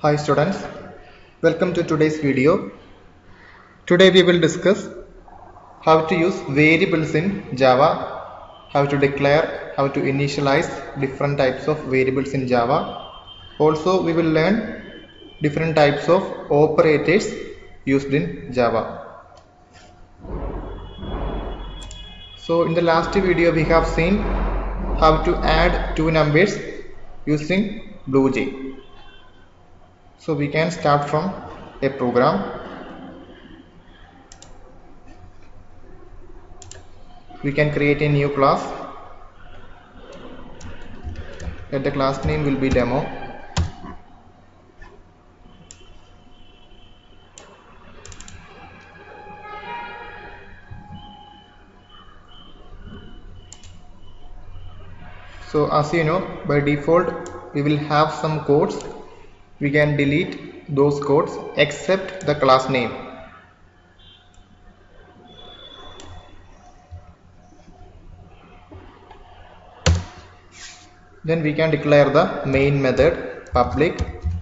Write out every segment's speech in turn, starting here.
Hi students, welcome to today's video. Today we will discuss how to use variables in Java, how to declare, how to initialize different types of variables in Java. Also we will learn different types of operators used in Java. So in the last video we have seen how to add two numbers using BlueJ. So we can start from a program. We can create a new class. Let the class name will be demo. So as you know, by default we will have some codes. We can delete those codes except the class name. Then we can declare the main method public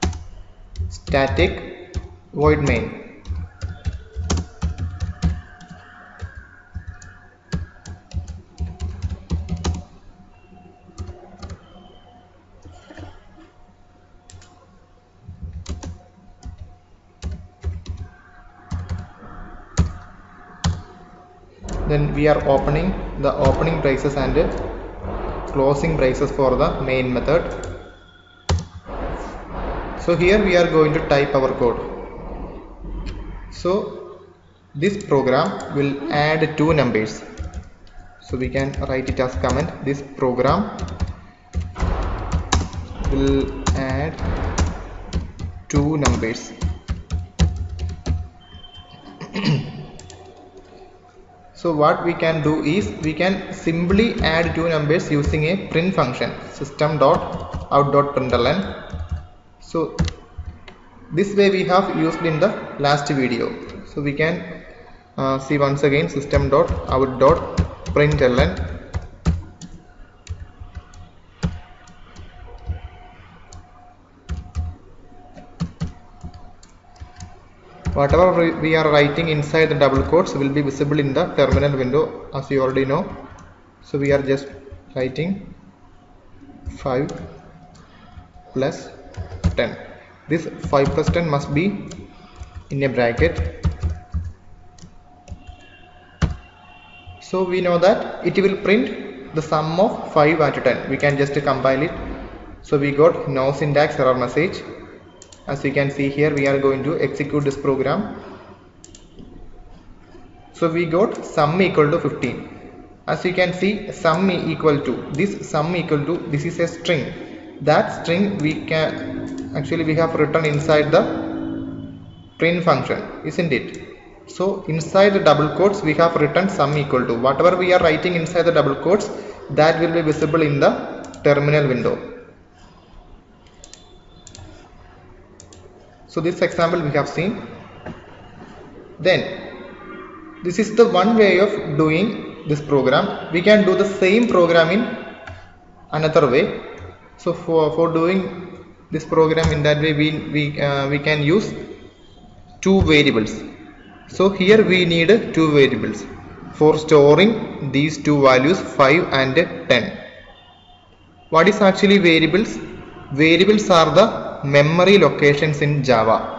static void main. Then we are opening the opening braces and closing braces for the main method. So here we are going to type our code. So this program will add two numbers. So we can write it as comment. This program will add two numbers. So what we can do is we can simply add two numbers using a print function system.out.println. So this way we have used in the last video. So we can see once again system.out.println. Whatever we are writing inside the double quotes will be visible in the terminal window, as you already know. So we are just writing 5 plus 10. This 5 plus 10 must be in a bracket. So we know that it will print the sum of 5 and 10. We can just compile it. So we got no syntax error message. As you can see here, we are going to execute this program. So we got sum equal to 15. As you can see, sum equal to this is a string. That string we have written inside the print function, isn't it? So inside the double quotes we have written sum equal to. Whatever we are writing inside the double quotes, that will be visible in the terminal window. So this example we have seen. Then this is the one way of doing this program. We can do the same program in another way. So for doing this program in that way, we can use two variables. So here we need two variables for storing these two values 5 and 10. What is actually variables? Variables are the memory locations in Java.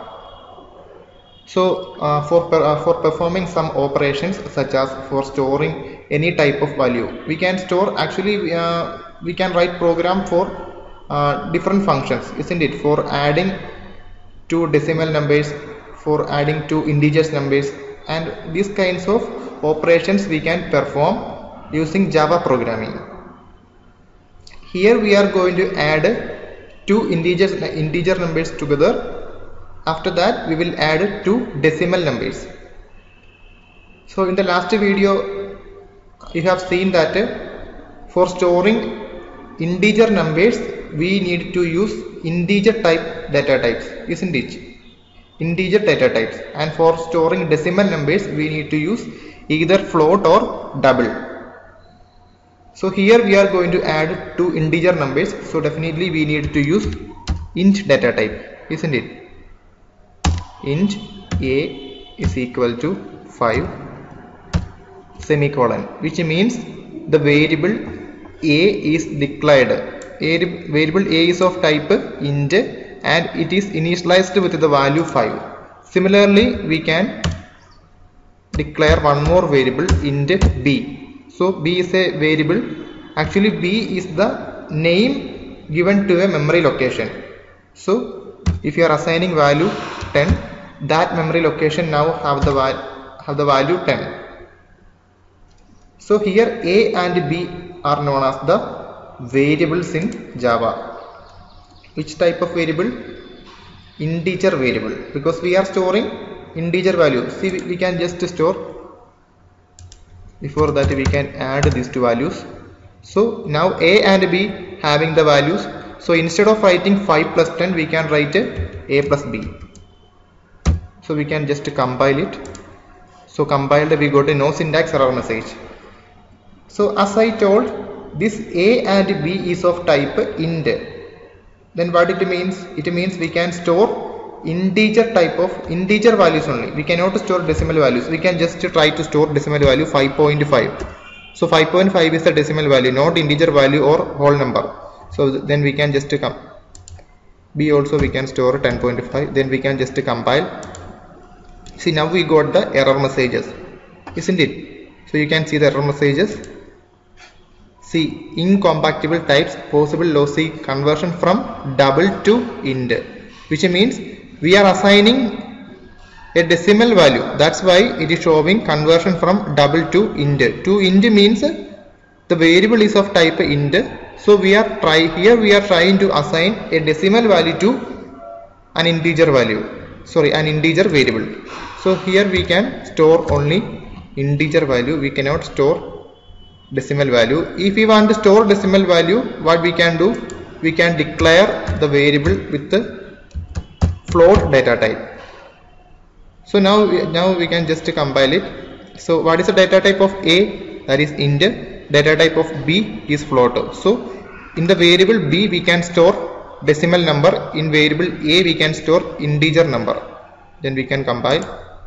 So for performing some operations, such as for storing any type of value, we can store we can write program for different functions, isn't it? For adding two decimal numbers, for adding two integers numbers, and these kinds of operations we can perform using Java programming. Here we are going to add two integer numbers together. After that we will add two decimal numbers. So in the last video you have seen that for storing integer numbers we need to use integer type data types, isn't it? Integer data types. And for storing decimal numbers we need to use either float or double. So here we are going to add two integer numbers, so definitely we need to use int data type. isn't it? Int a is equal to 5 semicolon, which means the variable a is declared. Variable a is of type int and it is initialized with the value 5. Similarly, we can declare one more variable int b. So b is a variable. Actually, b is the name given to a memory location. So if you are assigning value 10, that memory location now have the value 10. So here a and b are known as the variables in Java. Which type of variable? Integer variable, because we are storing integer value. See, we can just store. Before that, we can add these two values. So now a and b having the values. So instead of writing 5 plus 10, we can write a plus b. So we can just compile it. So compiled, we got a no syntax error message. So as I told, this a and b is of type int. Then what it means? It means we can store integer type of integer values only. We cannot store decimal values. We can just try to store decimal value 5.5. So 5.5 is the decimal value, not integer value or whole number. So then we can just come. B also we can store 10.5. Then we can just compile. See, now we got the error messages, isn't it? So you can see the error messages. See, incompatible types, possible lossy conversion from double to int, which means we are assigning a decimal value. That's why it is showing conversion from double to int. To int means the variable is of type int. So we are trying to assign a decimal value to an integer value. Sorry, an integer variable. So here we can store only integer value. We cannot store decimal value. If we want to store decimal value, what we can do? We can declare the variable with the float data type. So now we can just compile it. So what is the data type of a? That is int. Data type of b is float. So in the variable b we can store decimal number. In variable a we can store integer number. Then we can compile.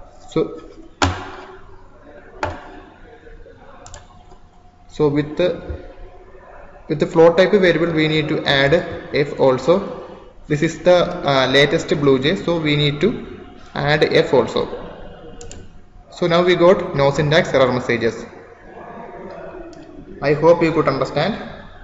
So with the float type variable we need to add f also. This is the latest BlueJ, so we need to add f also. So now we got no syntax error messages. I hope you could understand.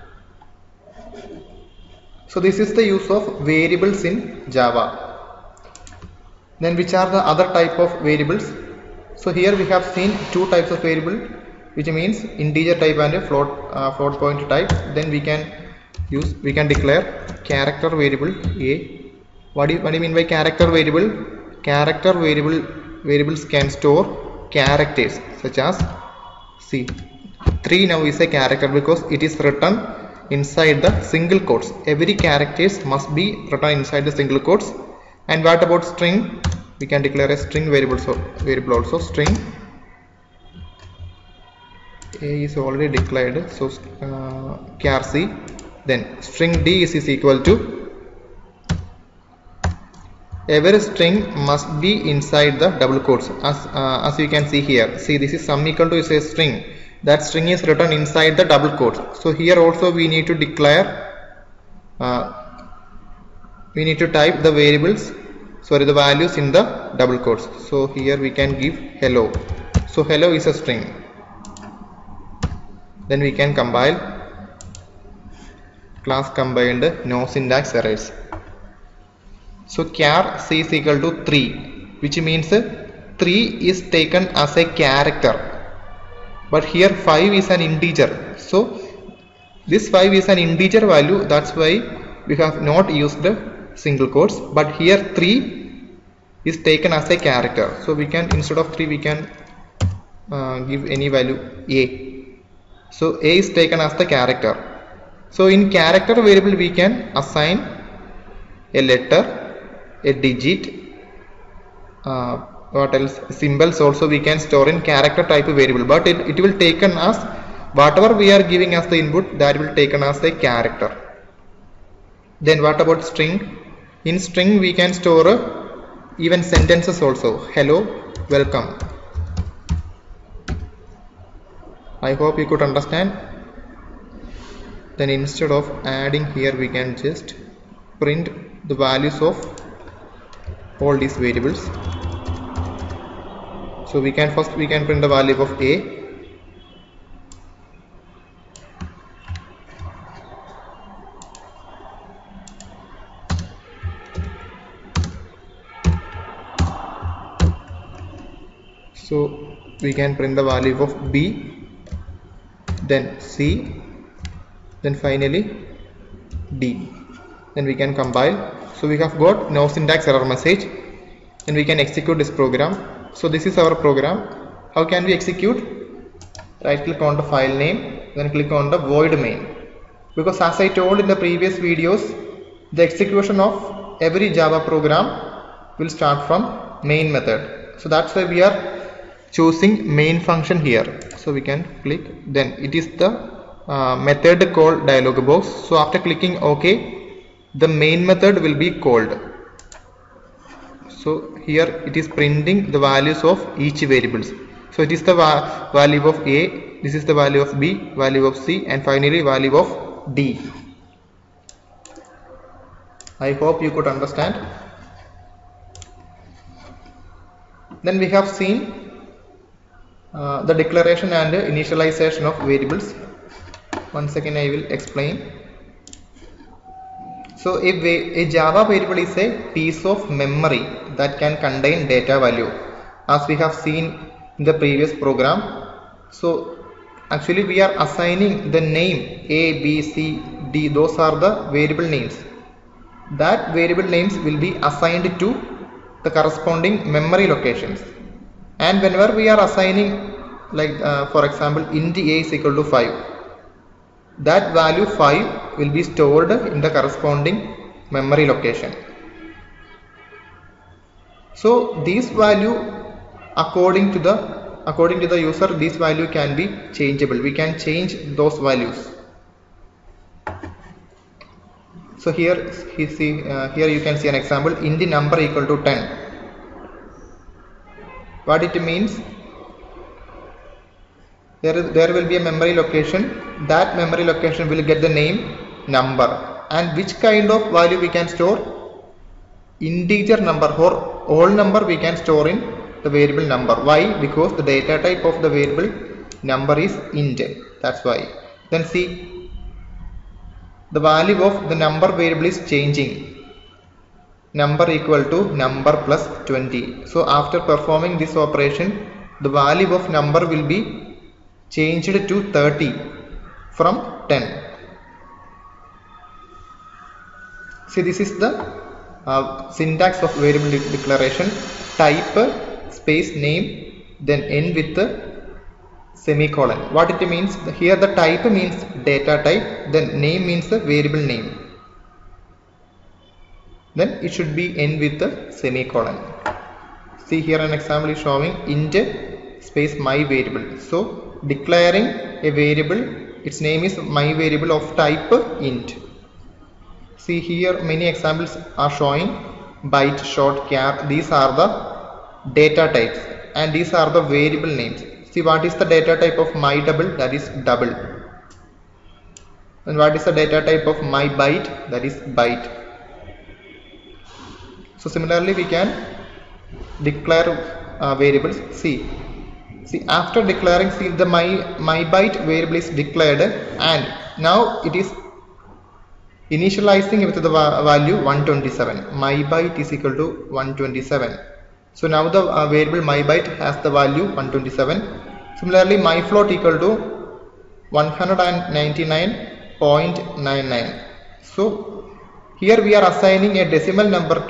So this is the use of variables in Java. Then which are the other type of variables? So here we have seen two types of variable, which means integer type and a float point type. Then we can declare character variable a. What do you mean by character variable? Character variables can store characters such as, see, 3 now is a character because it is written inside the single quotes. Every characters must be written inside the single quotes. And what about string? We can declare a string variable also. String a is already declared, so char c. Then string d is equal to, every string must be inside the double quotes, as you can see here. See, this is sum equal to is a string. That string is written inside the double quotes. So here also we need to declare, we need to type the the values in the double quotes. So here we can give hello. So hello is a string. Then we can compile. Class compiled, no syntax errors. So char c is equal to 3, which means 3 is taken as a character. But here 5 is an integer. So this 5 is an integer value. That's why we have not used the single quotes. But here 3 is taken as a character. So we can, instead of 3, we can give any value a. So a is taken as the character. So in character variable we can assign a letter, a digit, what else, symbols also we can store in character type variable, but it will taken as whatever we are giving as the input, that will taken as a character. Then what about string? In string we can store even sentences also. Hello, welcome. I hope you could understand. Then instead of adding here, we can just print the values of all these variables. So we can print the value of a. So we can print the value of b, then c, then finally d. Then we can compile. So we have got no syntax error message, and we can execute this program. So this is our program. How can we execute? Right click on the file name, then click on the void main. Because as I told in the previous videos, the execution of every Java program will start from main method. So that's why we are choosing main function here. So we can click, then it is the method call dialog box. So after clicking OK, the main method will be called. So here it is printing the values of each variables. So it is the value of a, this is the value of b, value of c, and finally value of d. I hope you could understand. Then we have seen the declaration and initialization of variables. Once again I will explain. So a Java variable is a piece of memory that can contain data value, as we have seen in the previous program. So actually we are assigning the name a, b, c, d. Those are the variable names. That variable names will be assigned to the corresponding memory locations. And whenever we are assigning, like for example, int a is equal to 5, that value 5 will be stored in the corresponding memory location. So this value, according to the user, this value can be changeable. We can change those values. So here you can see an example, int number equal to 10. What it means? There will be a memory location. That memory location will get the name, number, and which kind of value we can store? Integer number or whole number we can store in the variable number. Why? Because the data type of the variable number is int. That's why. Then see, the value of the number variable is changing. Number equal to number plus 20. So after performing this operation, the value of number will be changed to 30 from 10. See, this is the syntax of variable declaration. Type space name, then end with the semicolon. What it means? Here the type means data type, then name means the variable name. Then it should be end with the semicolon. See, here an example is showing int space my variable. So declaring a variable, its name is my variable of type int. See, here many examples are showing byte, short, char. These are the data types and these are the variable names. See, what is the data type of my double? That is double. And what is the data type of my byte? That is byte. So similarly we can declare variables. See, after declaring, see, the my byte variable is declared and now it is initializing with the value 127. My byte is equal to 127. So now the variable my byte has the value 127. Similarly, my float equal to 199.99. So here we are assigning a decimal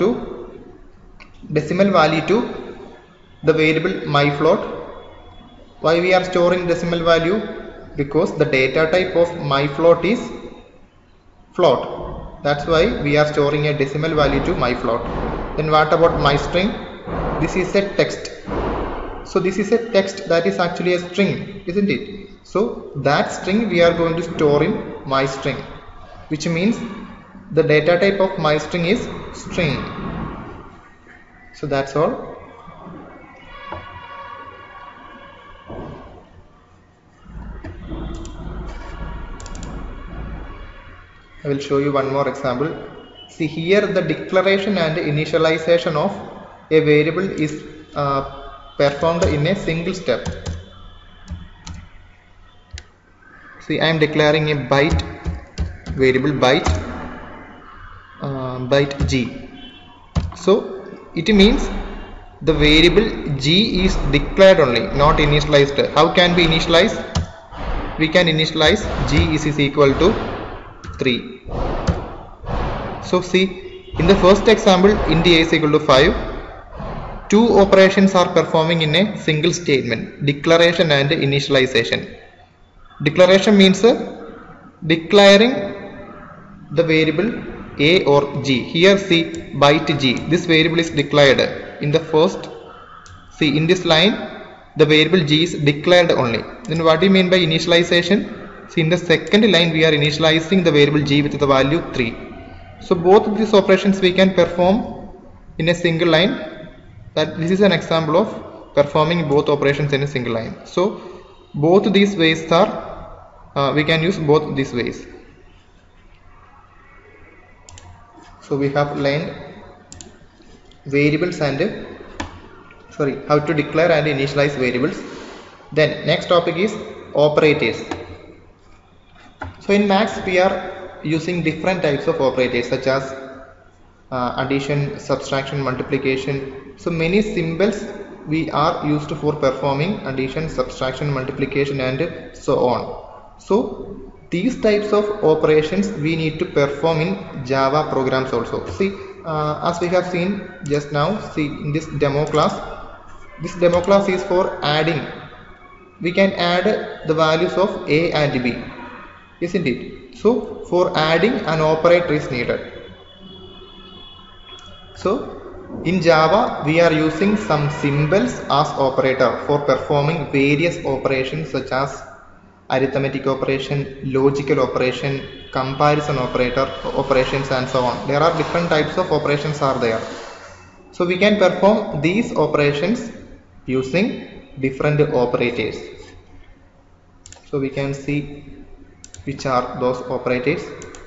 value to the variable my float. Why we are storing decimal value? Because the data type of my float is float. That's why we are storing a decimal value to my float. Then what about my string? This is a text. So this is a text that is actually a string, isn't it? So that string we are going to store in my string, which means the data type of my string is string. So that's all. I will show you one more example. See here, the declaration and initialization of a variable is performed in a single step. See, I am declaring a byte variable byte g. So it means the variable g is declared only, not initialized. How can we initialize? We can initialize g is equal to 3. So see, in the first example, int a is equal to 5. Two operations are performing in a single statement, declaration and initialization. Declaration means declaring the variable a or g. Here see byte g. This variable is declared in the first. See, in this line the variable g is declared only. Then what do you mean by initialization? See, in the second line we are initializing the variable g with the value 3. So both of these operations we can perform in a single line. That this is an example of performing both operations in a single line. So both these ways are we can use both these ways. So we have learned variables and how to declare and initialize variables. Then next topic is operators. So in Max we are using different types of operators such as addition, subtraction, multiplication. So many symbols we are used for performing addition, subtraction, multiplication and so on. So these types of operations we need to perform in Java programs also. See, as we have seen just now, see in this demo class, this demo class is for adding. We can add the values of a and b, isn't it? So for adding, an operator is needed. So in Java we are using some symbols as operator for performing various operations such as arithmetic operation, logical operation, comparison operations and so on. There are different types of operations are there. So we can perform these operations using different operators. So we can see which are those operators.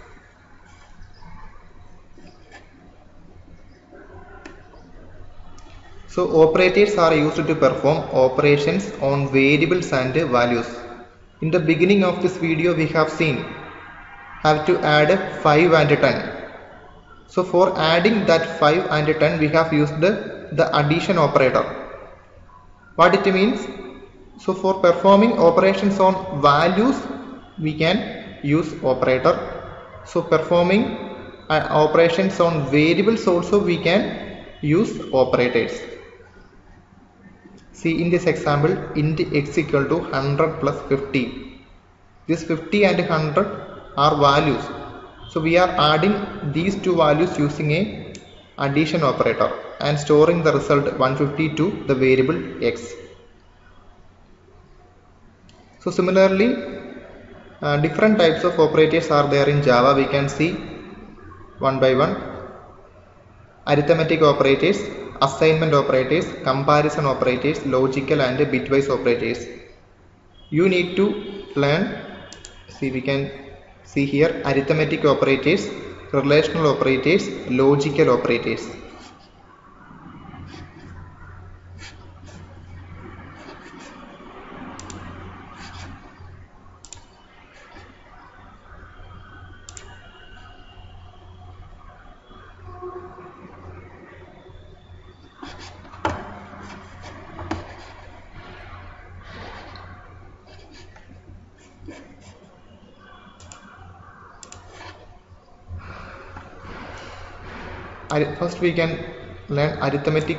So operators are used to perform operations on variables and values. In the beginning of this video we have seen have to add 5 and 10. So for adding that 5 and 10 we have used the addition operator. What it means? So for performing operations on values we can use operator. So performing operations on variables also we can use operators. See in this example, int x equal to 100 plus 50. This 50 and 100 are values. So we are adding these two values using a addition operator and storing the result 150 to the variable x. So similarly, different types of operators are there in Java. We can see one by one. Arithmetic operators, assignment operators, comparison operators, logical and bitwise operators. You need to learn. See, we can see here arithmetic operators, relational operators, logical operators. First we can learn arithmetic.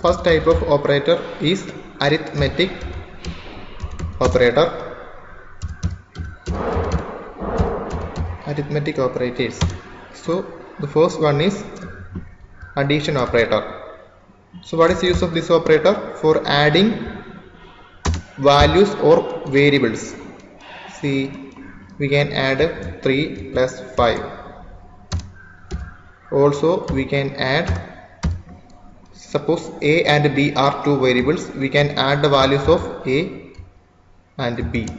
first type of operator is arithmetic operator. Arithmetic operators. So the first one is addition operator. So what is the use of this operator? For adding values or variables. See, we can add 3 plus 5. Also we can add, suppose a and b are two variables, we can add the values of a and b.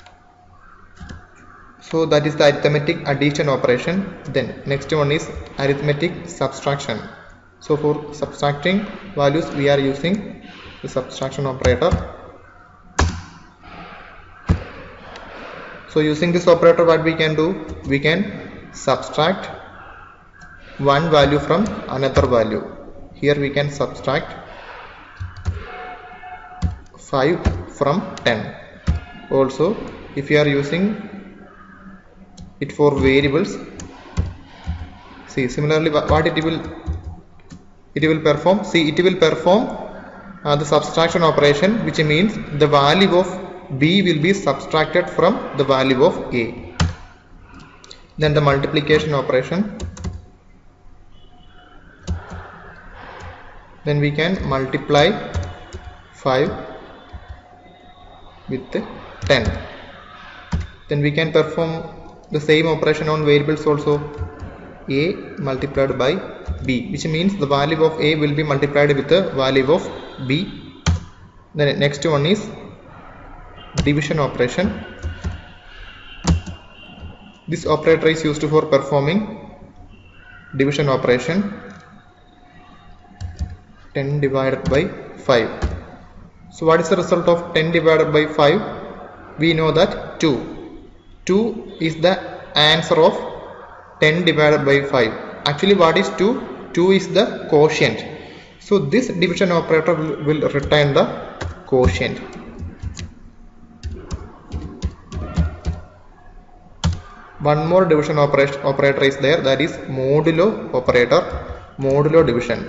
So that is the arithmetic addition operation. Then next one is arithmetic subtraction. So for subtracting values we are using the subtraction operator. So using this operator, what we can do? We can subtract one value from another value. Here we can subtract 5 from 10. Also, if you are using it for variables, see, similarly what it will perform? See, it will perform the subtraction operation, which means the value of b will be subtracted from the value of a. Then the multiplication operation. Then we can multiply 5 with 10. Then we can perform the same operation on variables also. A multiplied by b, which means the value of a will be multiplied with the value of b. Then next one is division operation. This operator is used for performing division operation. 10 divided by 5. So what is the result of 10 divided by 5? We know that 2. 2 is the answer of 10 divided by 5. Actually, what is 2? 2 is the quotient. So this division operator will return the quotient. One more division operator is there, that is modulo operator, modulo division.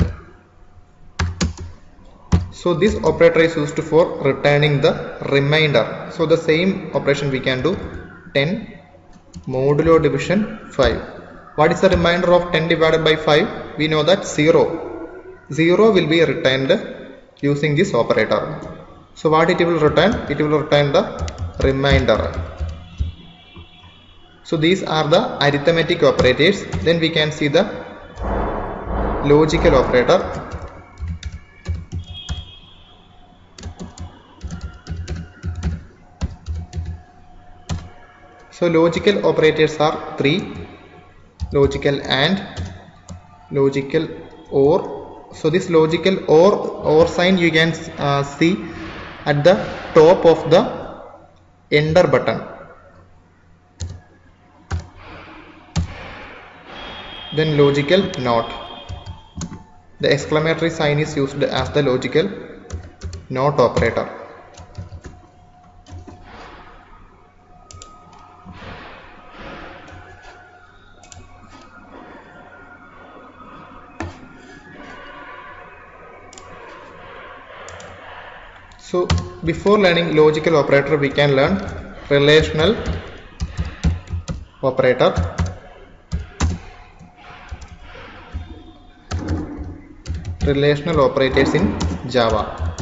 So this operator is used for returning the remainder. So the same operation we can do. 10 modulo division 5. What is the remainder of 10 divided by 5? We know that 0. 0 will be returned using this operator. So what it will return? It will return the remainder. So these are the arithmetic operators. Then we can see the logical operator. So logical operators are 3. Logical and, logical or. So this logical or sign you can see at the top of the enter button. Then logical not. The exclamatory sign is used as the logical not operator. So before learning logical operator, we can learn relational operator. Relational operators in Java.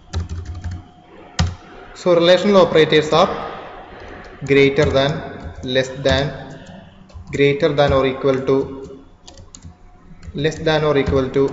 So relational operators are greater than, less than, greater than or equal to, less than or equal to,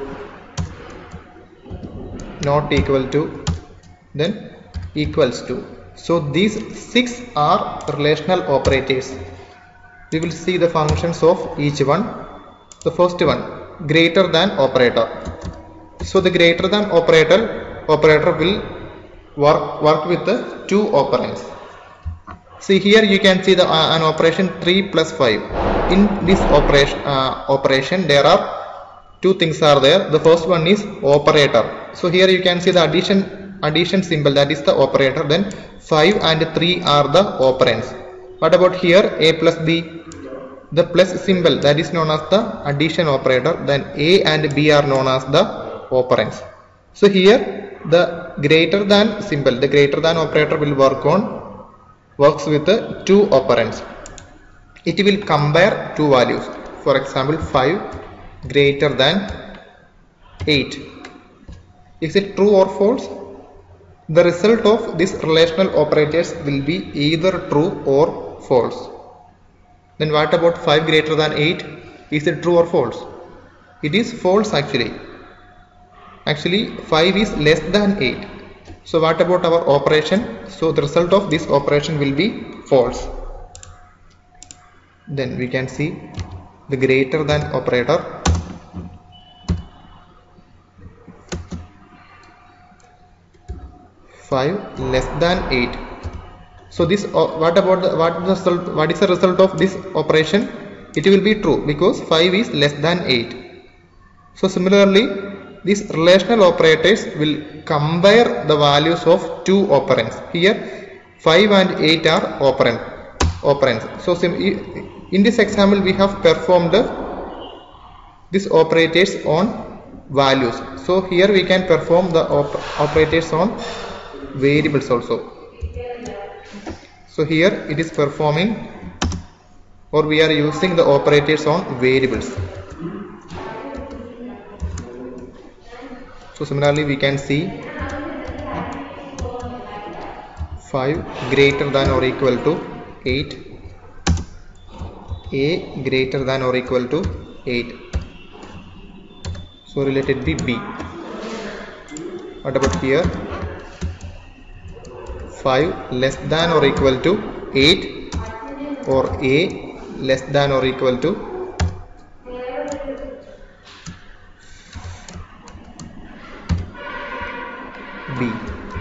not equal to, then equals to. So these 6 are relational operators. We will see the functions of each one. The first one, greater than operator. So the greater than operator will work with the 2 operands. See, here you can see the an operation 3 plus 5. In this operation there are 2 things are there. The first one is operator. So here you can see the addition symbol, that is the operator. Then 5 and 3 are the operands. What about here, a plus b? The plus symbol, that is known as the addition operator. Then a and b are known as the operands. So here the greater than symbol, the greater than operator will works with the two operands. It will compare two values. For example, 5 greater than 8. Is it true or false? The result of these relational operators will be either true or false. Then what about 5 greater than 8? Is it true or false? It is false actually. Actually 5 is less than 8. So what about our operation? So the result of this operation will be false. Then we can see the greater than operator. Five less than 8. So this what is the result of this operation? It will be true because 5 is less than 8. So similarly, these relational operators will compare the values of two operands. Here 5 and 8 are operands. So in this example we have performed these operators on values. So here we can perform the operators on variables also. So here it is performing, or we are using the operators on variables. So similarly we can see 5 greater than or equal to 8, a greater than or equal to 8. So related be b. What about here? 5 less than or equal to 8, or a less than or equal to b.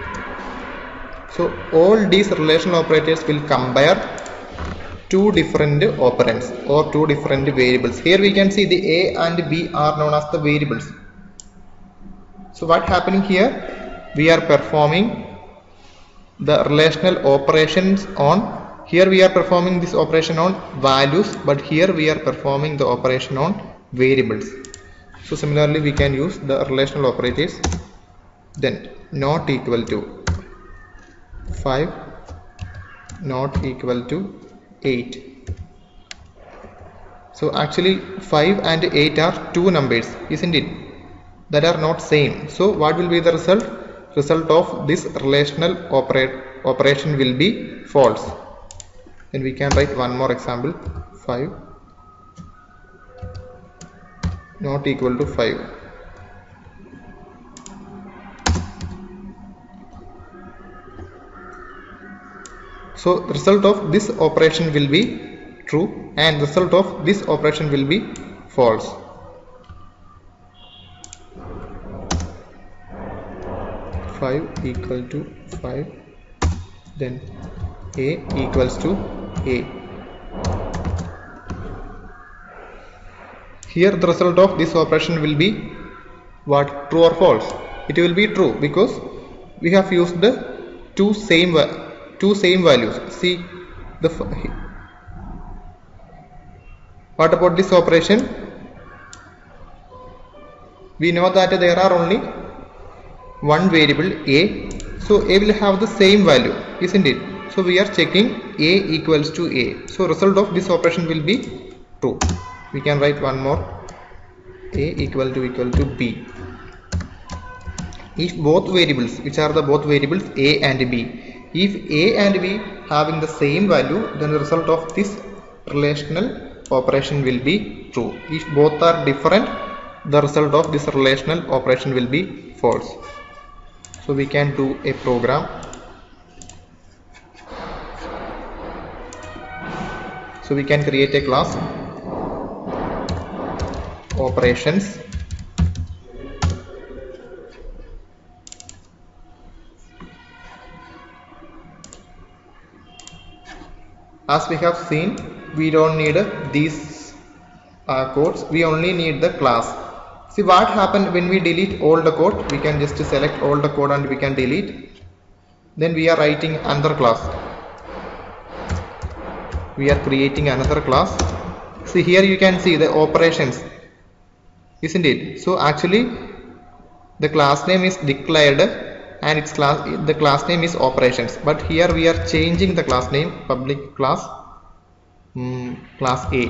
So all these relational operators will compare two different operands or two different variables. Here we can see the a and b are known as the variables. So what happening here? We are performing the relational operations on, here we are performing this operation on values, but here we are performing the operation on variables. So similarly we can use the relational operators. Then not equal to 5, not equal to 8. So actually 5 and 8 are two numbers, isn't it, that are not same. So what will be the result? Result of this relational operation will be false. Then we can write one more example. 5 not equal to 5. So result of this operation will be true and result of this operation will be false. Five equal to 5, then a equals to a. Here the result of this operation will be what? True or false? It will be true because we have used the two same values. See the what about this operation? We know that there are only one variable a, so a will have the same value, isn't it? So we are checking a equals to a. So result of this operation will be true. We can write one more, a equal to b. If both variables, which are the both variables a and b, if a and b having the same value, then the result of this relational operation will be true. If both are different, the result of this relational operation will be false. So we can do a program. So we can create a class operations. As we have seen, we don't need these codes, we only need the class. See what happened when we delete all the code. We can just select all the code and we can delete. Then we are writing another class. We are creating another class. See here you can see the operations, isn't it? So actually the class name is declared and the class name is operations, but here we are changing the class name public class class A.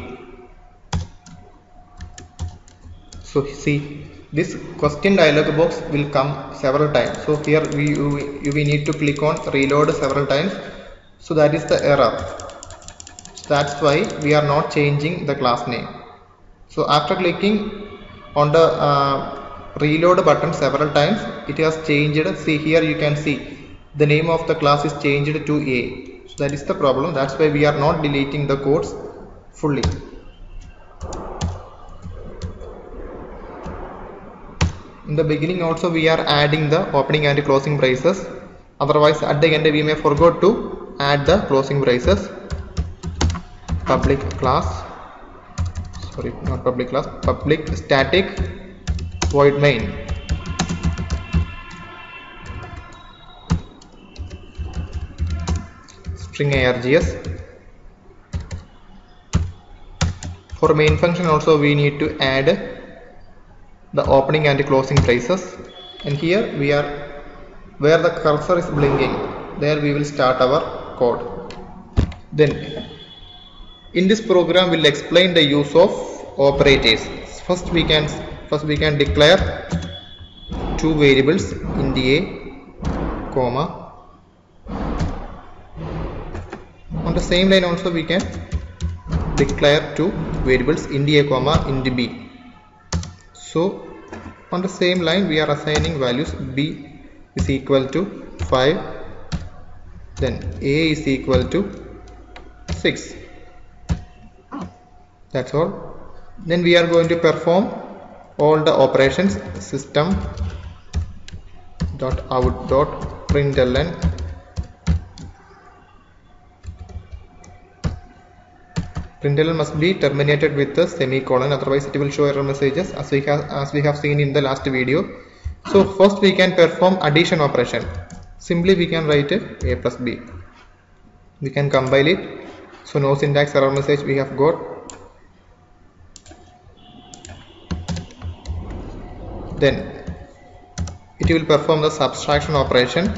So see, this question dialog box will come several times. So here we need to click on reload several times. So that is the error. So that's why we are not changing the class name. So after clicking on the reload button several times, it has changed. See, here you can see the name of the class is changed to A. So that is the problem. That's why we are not deleting the codes fully. In the beginning also we are adding the opening and closing braces. Otherwise at the end we may forget to add the closing braces. Public class, sorry, not public class, public static void main. String args. For main function also we need to add the opening and closing braces, and here we are where the cursor is blinking, there we will start our code. Then in this program we'll explain the use of operators. First we can declare two variables, int a, comma. On the same line also we can declare two variables, int a, comma, int b. So on the same line we are assigning values. B is equal to 5, then a is equal to 6. That's all. Then we are going to perform all the operations. System dot out dot println println must be terminated with a semicolon, otherwise it will show error messages as we have seen in the last video. So first we can perform addition operation. Simply we can write a plus b. We can compile it. So no syntax error message we have got. Then it will perform the subtraction operation.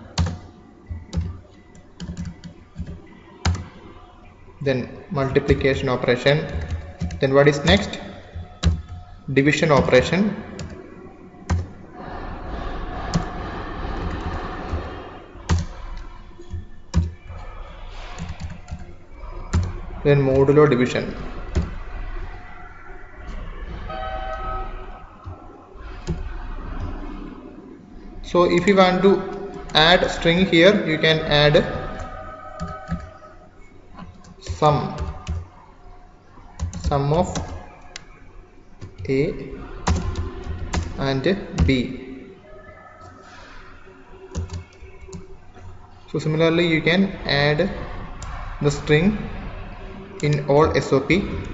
Then multiplication operation. Then what is next? Division operation. Then modulo division. So if you want to add string here, you can add sum of A and B. So similarly you can add the string in all SOP.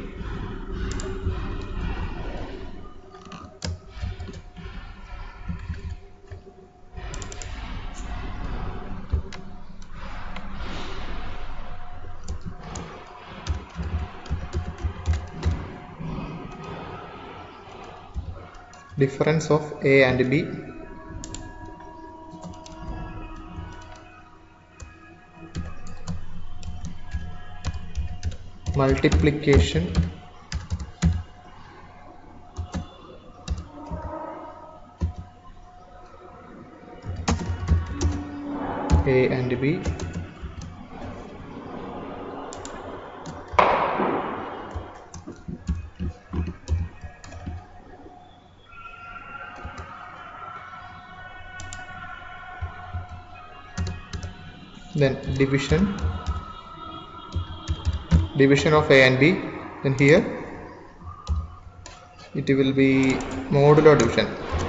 Difference of A and B. Multiplication. A and B. Then division of A and B. Then here it will be modulo division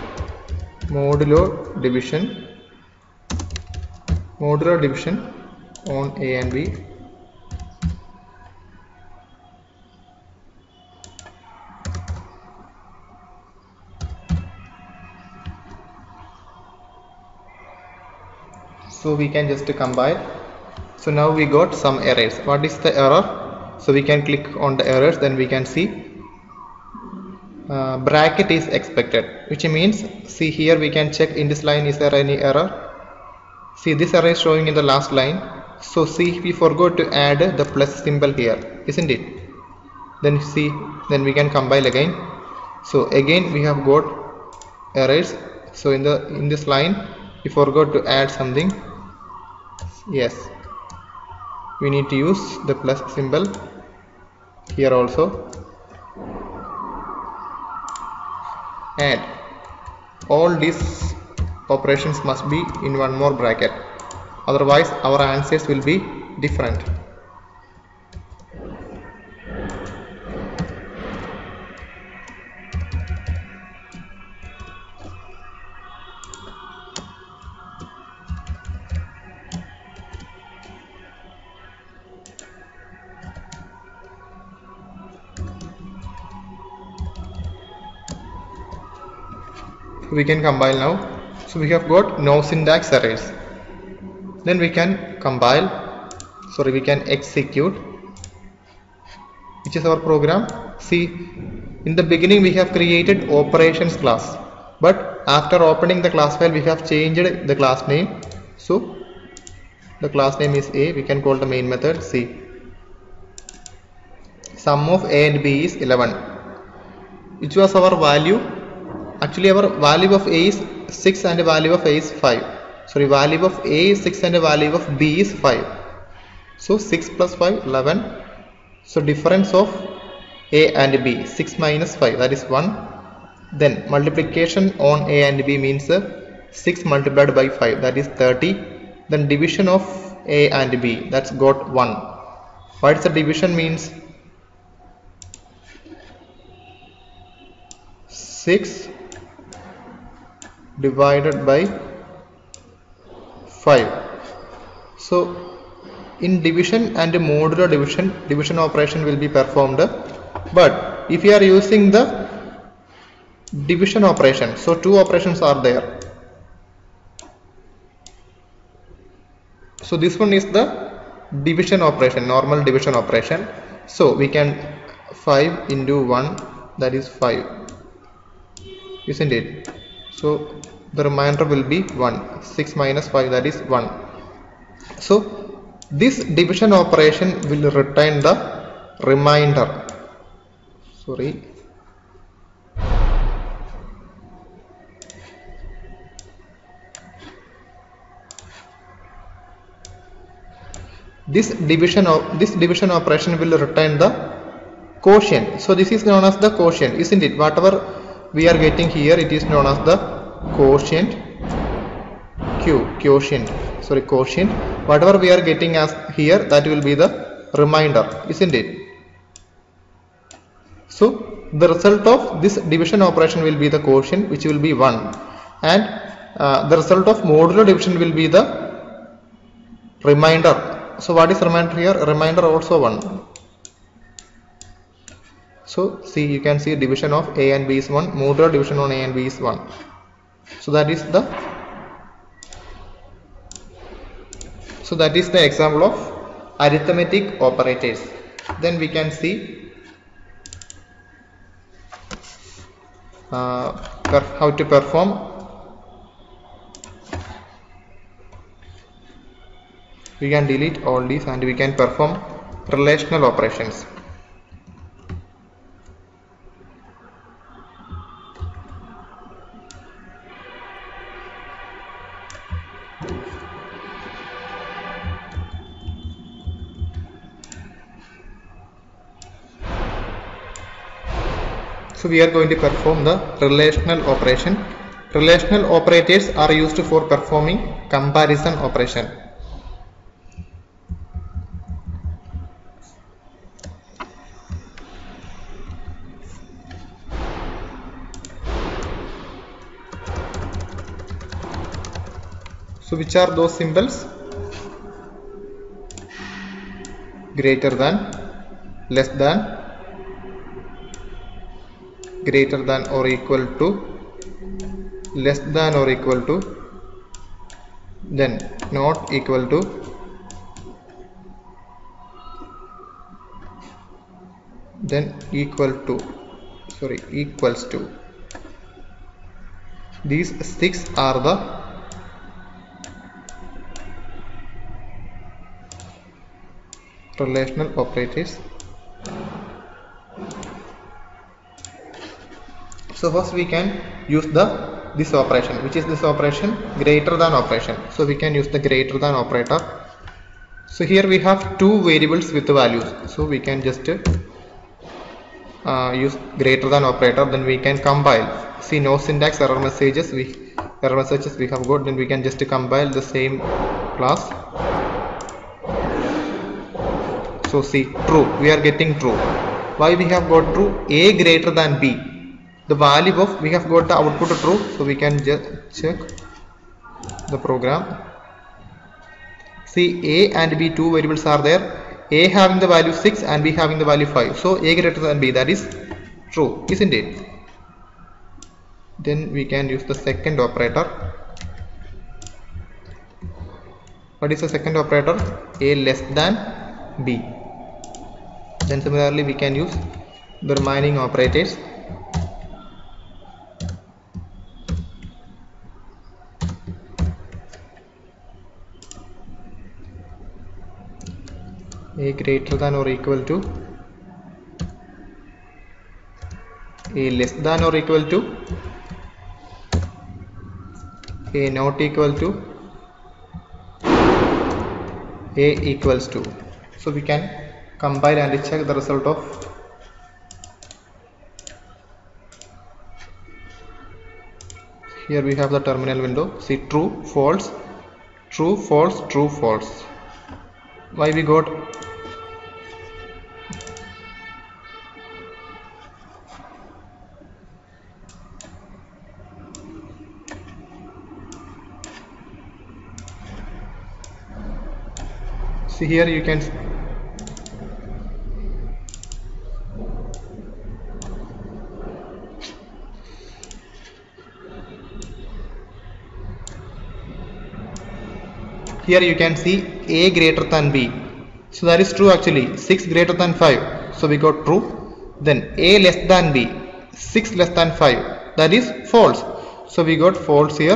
on A and B. So we can just compile. So now we got some errors. What is the error? So we can click on the errors, then we can see bracket is expected, which means, see here we can check in this line, is there any error? See, this error is showing in the last line. So see, we forgot to add the plus symbol here, isn't it? Then see, then we can compile again. So again we have got errors. So in this line we forgot to add something. Yes, we need to use the plus symbol here also. And all these operations must be in one more bracket, otherwise our answers will be different. We can compile now. So we have got no syntax errors. Then we can compile, we can execute, which is our program. See, in the beginning we have created operations class, but after opening the class file we have changed the class name. So the class name is A. We can call the main method C. Sum of A and B is 11, which was our value. Actually our value of A is 6 and the value of A is 5. Sorry, value of A is 6 and the value of B is 5. So 6 plus 5, 11. So difference of A and B, 6 minus 5, that is 1. Then multiplication on A and B means 6 multiplied by 5, that is 30. Then division of A and B, that's got 1. What is the division means? 6 divided by 5. So in division and modular division operation will be performed, but if you are using the division operation, so two operations are there. So this one is the division operation, normal division operation. So we can 5 into 1, that is 5, isn't it? So the remainder will be 1. 6 minus 5, that is 1. So this division operation will return the remainder. Sorry. This division operation will return the quotient. So this is known as the quotient, isn't it? Whatever we are getting here, it is known as the quotient. Quotient. Whatever we are getting as here, that will be the remainder, isn't it? So the result of this division operation will be the quotient, which will be 1, and the result of modular division will be the remainder. So what is remainder here? Remainder also 1. So see, you can see division of A and B is 1, modular division on A and B is 1. So that is the example of arithmetic operators. Then we can see how to perform. We can delete all these and we can perform relational operations. So we are going to perform the relational operation. Relational operators are used for performing comparison operation. So which are those symbols? Greater than, less than, greater than or equal to, less than or equal to, then not equal to, then equal to. equals to. These 6 are the relational operators. So first we can use this operation, which is this operation, greater than operation. So we can use the greater than operator. So here we have two variables with the values, so we can just use greater than operator. Then we can compile. See, no syntax, error messages we have got. Then we can just compile the same class. So see, true, we are getting true. Why we have got true? A greater than B. The value of, we have got the output true, so we can just check the program. See, A and B, two variables are there. A having the value 6 and B having the value 5. So A greater than B, that is true, isn't it? Then we can use the second operator. What is the second operator? A less than B. Then similarly we can use the remaining operators. A greater than or equal to, A less than or equal to, A not equal to, A equals to. So we can compile and check the result of. Here we have the terminal window. See, true, false, true, false, true, false. Why we got see here you can see A greater than B. So that is true actually. 6 greater than 5. So we got true. Then A less than B. 6 less than 5. That is false. So we got false here.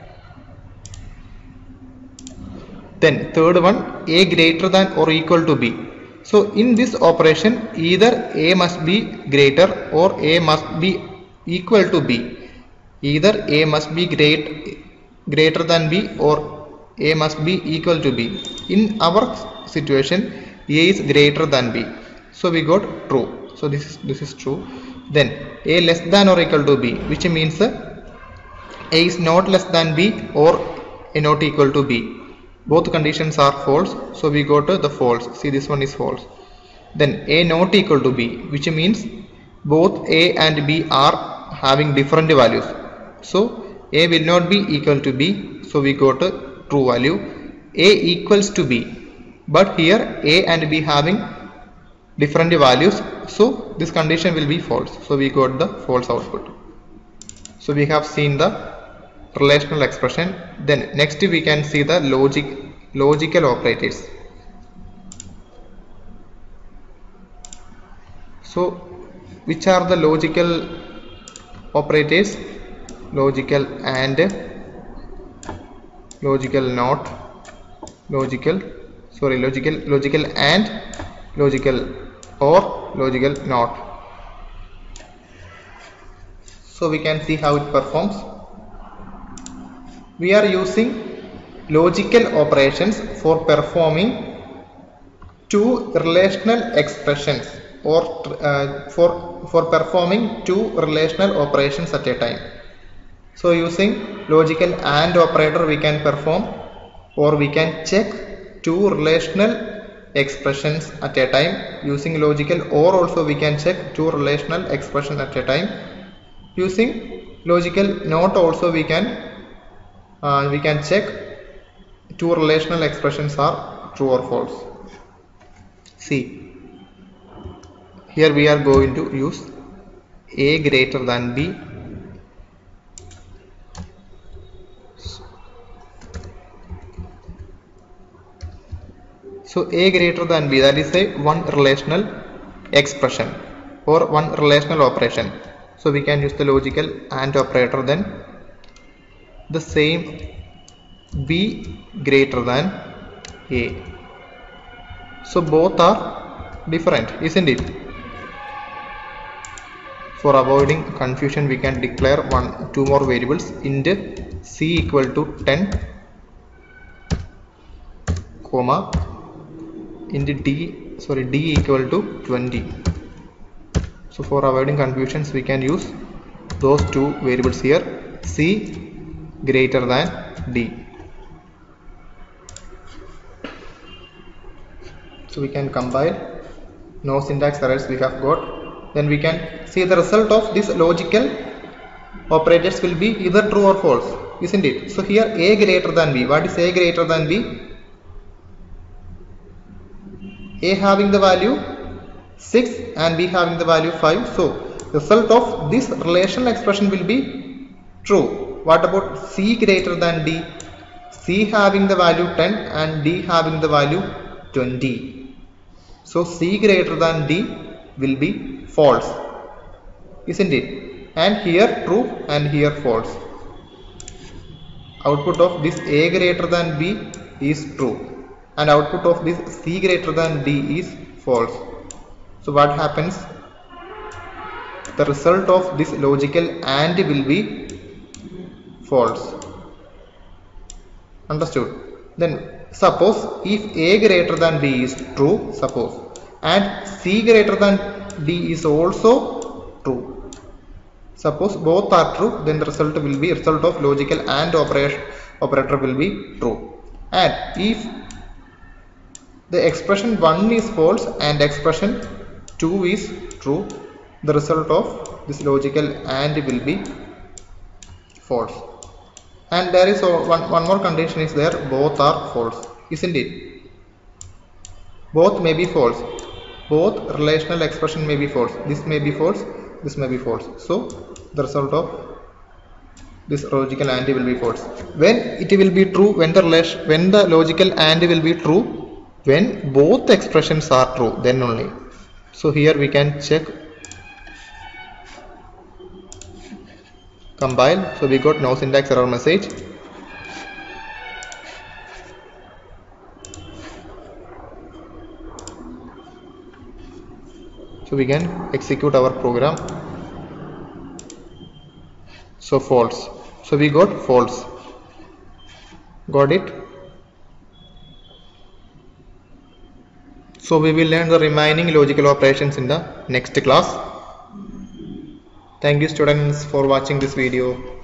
Then third one, A greater than or equal to B. So in this operation, either A must be greater or A must be equal to B. Either A must be greater than B or A must be equal to B. In our situation, A is greater than B. So we got true. So this is true. Then A less than or equal to B, which means A is not less than B or A not equal to B. Both conditions are false, so we go to the false. See, this one is false. Then A not equal to B, which means both A and B are having different values. So A will not be equal to B, so we go to true value. A equals to B, but here A and B having different values, so this condition will be false. So we got the false output. So we have seen the relational expression. Then next we can see the logical operators. So which are the logical operators? Logical and, logical not, logical and, logical or, logical not. So we can see how it performs. We are using logical operations for performing two relational expressions or for performing two relational operations at a time. So using logical AND operator we can perform, or we can check two relational expressions at a time. Using logical OR also we can check two relational expressions at a time. Using logical NOT also we can check two relational expressions are true or false. See, here we are going to use A greater than B. So A greater than B, that is a one relational expression. for one relational operation. So we can use the logical AND operator, then the same B greater than A. So both are different, isn't it? For avoiding confusion, we can declare two more variables, int C equal to 10, comma int D equal to 20. So for avoiding confusions, we can use those two variables here, C greater than D. So we can compile, no syntax errors we have got. Then we can see the result of this logical operators will be either true or false, isn't it? So here A greater than B. What is A greater than B? A having the value 6 and B having the value 5. So result of this relational expression will be true. What about C greater than D? C having the value 10 and D having the value 20. So C greater than D will be false, isn't it? And here true and here false. Output of this A greater than B is true and output of this C greater than D is false. So what happens? The result of this logical AND will be false. Understood? Then suppose if A greater than B is true, suppose, and C greater than D is also true. Suppose both are true, then the result will be result of logical AND operator will be true. And if the expression 1 is false and expression 2 is true, the result of this logical AND will be false. And there is one more condition is there, both are false, isn't it? Both may be false. Both relational expression may be false. This may be false, this may be false. So the result of this logical AND will be false. When it will be true, when the logical AND will be true, when both expressions are true, then only. So here we can check, compile. So we got no syntax error message. So we can execute our program. So false. So we got false. Got it? So we will learn the remaining logical operations in the next class. Thank you students for watching this video.